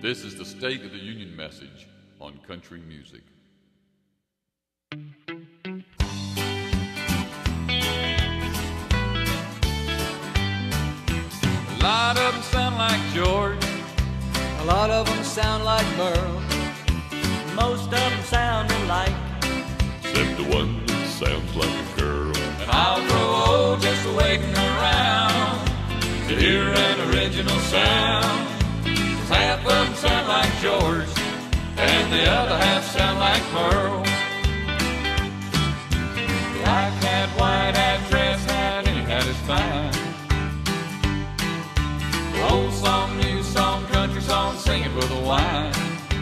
This is the State of the Union message on country music. A lot of them sound like George. A lot of them sound like Merle. Most of them sound alike, Except the one that sounds like a girl. And I'll grow old just waiting around to hear an original sound. 'Cause half of them sound like George, and the other half sound like Merle. Black hat, white hat, dress hat, any hat is fine. Old song, new song, country song, sing it with a whine.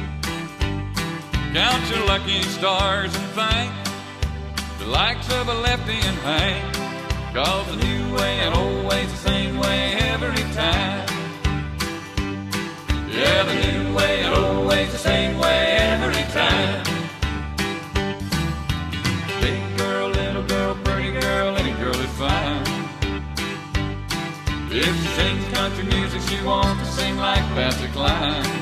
Count your lucky stars and thank the likes of a Lefty and Hank. 'Cause the new way and old way's the same way every time. Yeah, the new way and old way's the same way every time. Big girl, little girl, pretty girl, any girl is fine. If she sings country music, she wants to sing like Patsy Cline.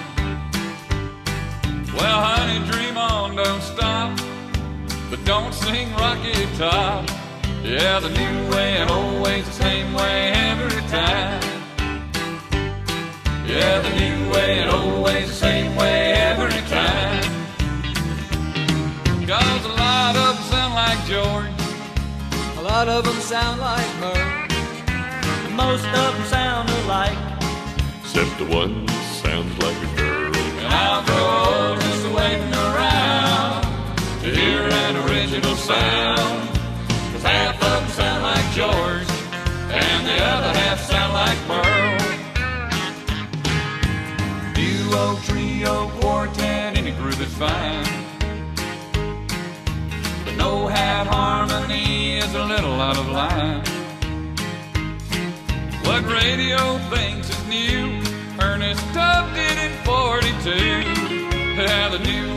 Well, honey, dream on, don't stop, but don't sing Rocky Top. Yeah, the new way and old way's the same way every time. Yeah, the new way and old way's the same way every time. 'Cause a lot of them sound like George. A lot of them sound like Merle. most of them sound alike, Except the one that sounds like a girl. And I'll grow old just waiting around to hear an original sound. 'Cause half of them sound like George, and the other half sound like Merle. Duo, trio, quartet, any group is fine. But no hat harmony is a little out of line. What radio thinks is new, Ernest Tubb did in 42. Yeah, the new